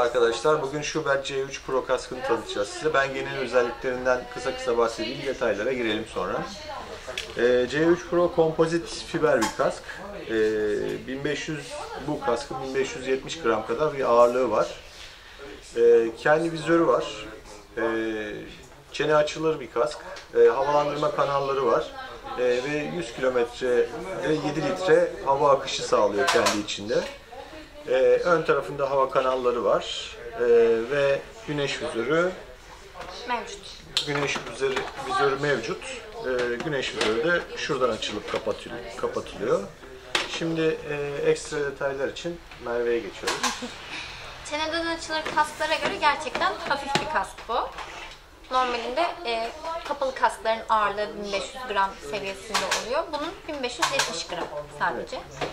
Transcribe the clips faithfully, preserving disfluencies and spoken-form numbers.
arkadaşlar. Bugün Schubert C üç Pro kaskını tanıtacağız size. Ben genel özelliklerinden kısa kısa bahsedeyim. Detaylara girelim sonra. Ee, C üç Pro kompozit fiber bir kask. Ee, bin beş yüz bu kaskın bin beş yüz yetmiş gram kadar bir ağırlığı var. Ee, kendi vizörü var. Ee, çene açılır bir kask. Ee, havalandırma kanalları var. Ee, ve yüz kilometre ve yedi litre hava akışı sağlıyor kendi içinde. Ee, ön tarafında hava kanalları var ee, ve güneş vizörü mevcut. Güneş vizörü, vizörü mevcut. Ee, güneş vizörü de şuradan açılıp kapatılıyor. kapatılıyor. Şimdi e, ekstra detaylar için Merve'ye geçiyoruz. Çeneden açılır kasklara göre gerçekten hafif bir kask bu. Normalinde e, kapalı kaskların ağırlığı bin beş yüz gram seviyesinde oluyor. Bunun bin beş yüz yetmiş gram sadece. Evet.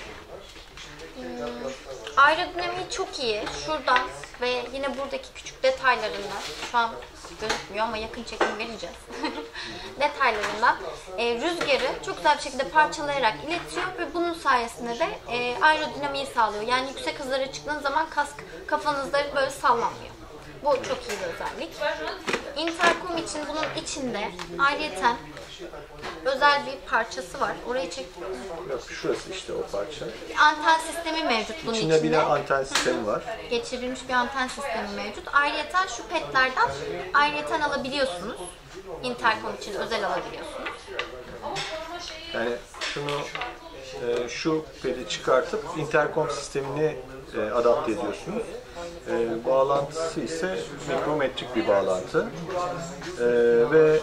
Hmm, aerodinamiği çok iyi. Şuradan ve yine buradaki küçük detaylarından, şu an gözükmüyor ama yakın çekim vereceğiz. detaylarından e, rüzgarı çok güzel bir şekilde parçalayarak iletiyor ve bunun sayesinde de e, aerodinamiği sağlıyor. Yani yüksek hızlara çıktığınız zaman kask kafanızda böyle sallanmıyor. Bu çok iyi bir özellik. Intercom için bunun içinde ayrıyeten özel bir parçası var. Orayı çek. Yok, şurası işte o parça. Bir anten sistemi mevcut bunun İçinde içinde. bir de anten sistemi var. Geçirilmiş bir anten sistemi mevcut. Ayrıyeten şu petlerden ayrıyeten alabiliyorsunuz. Intercom için özel alabiliyorsunuz. Yani şunu e, şu pedi çıkartıp intercom sistemini e, adapte ediyorsunuz. E, bağlantısı ise mikrometrik bir bağlantı. E, ve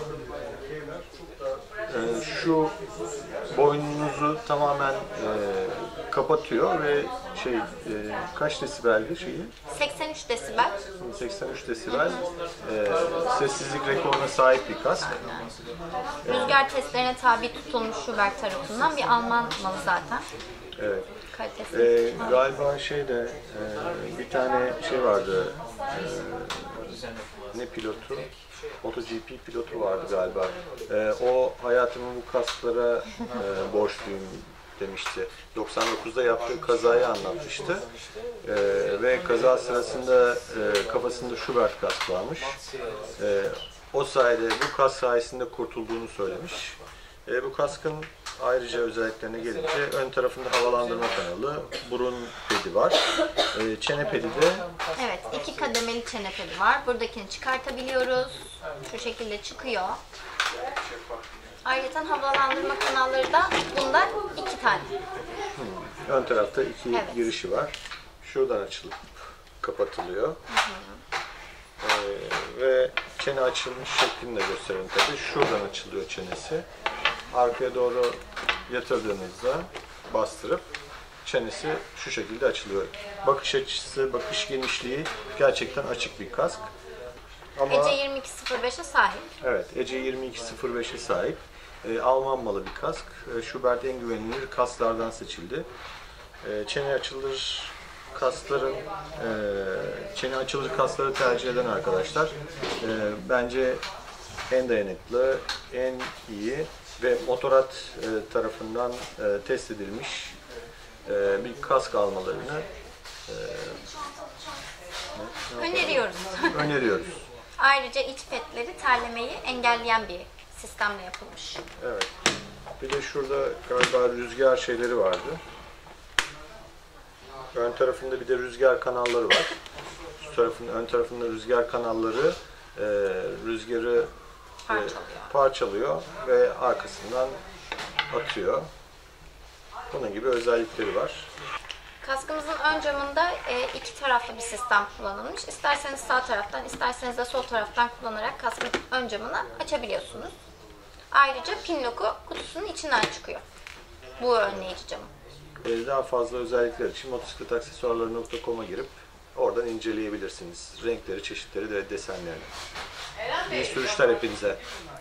e, şu boynunuzu tamamen e, kapatıyor ve şey e, kaç desibeldi şeyi? seksen üç desibel. seksen üç desibel e, sessizlik rekoruna sahip bir kask. Rüzgar testlerine tabi tutulmuş Schubert tarafından, bir Alman malı zaten. Evet. Kalitesi. Ee, galiba şeyde e, bir tane şey vardı, e, ne pilotu? MotoGP pilotu vardı galiba. E, o hayatımı bu kasklara e, borçluyum demişti. doksan dokuzda yaptığı kazayı anlatmıştı. E, ve kaza sırasında e, kafasında Schubert kask varmış. E, o sayede, bu kask sayesinde kurtulduğunu söylemiş. E, bu kaskın ayrıca özelliklerine gelince ön tarafında havalandırma kanalı, burun pedi var. E, çene pedi de... Evet, iki kademeli çene pedi var. Buradakini çıkartabiliyoruz. Şu şekilde çıkıyor. Ayrıca havalandırma kanalları da bunda iki tane. Hmm. Ön tarafta iki evet. girişi var. Şuradan açılıp kapatılıyor. Hı hı. Ee, ve çene açılmış şeklini de gösterelim tabii. Şuradan açılıyor çenesi. Arkaya doğru yatırdığınızda bastırıp çenesi şu şekilde açılıyor. Bakış açısı, bakış genişliği gerçekten açık bir kask. Ama, E C yirmi iki sıfır beşe sahip. Evet, E C yirmi iki sıfır beşe sahip. E, Alman malı bir kask. E, Schubert en güvenilir kasklardan seçildi. E, çene açılır kaskların, e, çene açılır kaskları tercih eden arkadaşlar e, bence en dayanıklı, en iyi ve Motorrad e, tarafından e, test edilmiş e, bir kask almalarını e, öneriyoruz. öneriyoruz. Ayrıca iç petleri terlemeyi engelleyen bir sistemle yapılmış. Evet. Bir de şurada galiba rüzgar şeyleri vardı. Ön tarafında bir de rüzgar kanalları var. Şu tarafın, ön tarafında rüzgar kanalları e, rüzgarı parçalıyor. E, parçalıyor ve arkasından atıyor. Bunun gibi özellikleri var. Kaskımızın ön camında e, iki taraflı bir sistem kullanılmış. İsterseniz sağ taraftan, isterseniz de sol taraftan kullanarak kaskın ön camını açabiliyorsunuz. Ayrıca pin loku kutusunun içinden çıkıyor. Bu önleyici camı. E, daha fazla özellikler için motosiklet aksesuarları nokta com'a girip oradan inceleyebilirsiniz. Renkleri, çeşitleri ve desenlerini. İyi sürüşler hepinize.